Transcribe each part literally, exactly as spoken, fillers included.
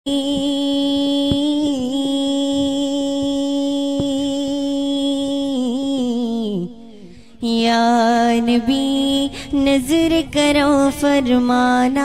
یا نبی نظر کرو فرمانا،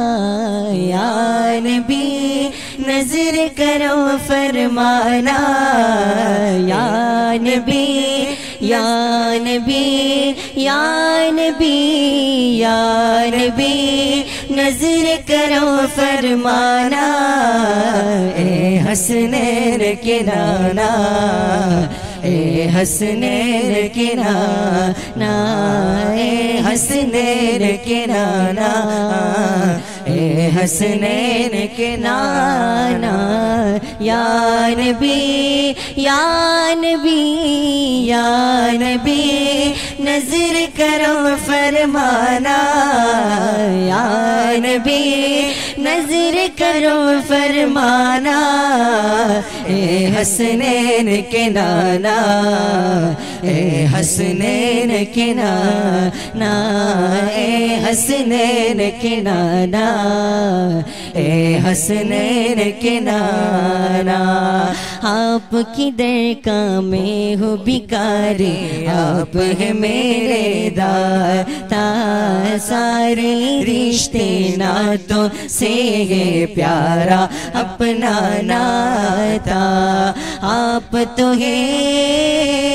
یا نبی نظر کرو فرمانا، یا نبی یا نبی یا نبی یا نبی نظر کرو فرمانا، اے حسنین کے نانا، اے حسنین کے نانا، اے حسنین کے نانا، اے حسنین کے نانا، یا نبی یا نبی یا نبی نظر کرو فرمانا، یا نبی نظر کرو فرمانا، اے حسنین کے نانا، اے حسنین کے نانا، اے حسنین کے نانا، اے حسنین کے نانا، آپ کی در میں ہو بھکاری، آپ ہیں میرے داتا، سارے رشتے ناتوں سے ہے پیارا اپنا ناتا، آپ تو ہیں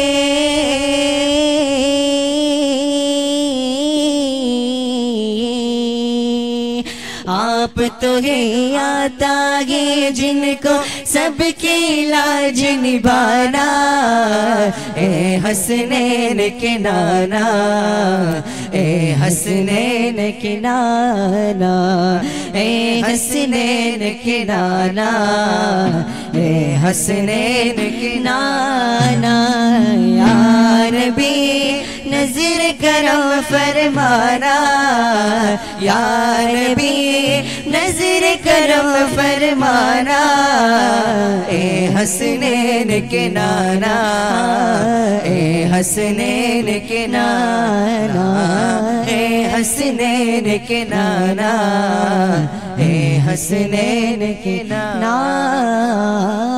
آپ تو ہے آتا ہے جن کو سب کی لاج نبھانا، اے حسنین کے نانا، اے حسنین کے نانا، اے حسنین کے نانا، اے حسنین کے نانا، یا نبی نظر کرو فرمانا، یا نبی نظر کرو فرمانا، اے حسنین کے نانا، اے حسنین کے نانا، اے حسنین کے نانا، اے حسنین کے نانا۔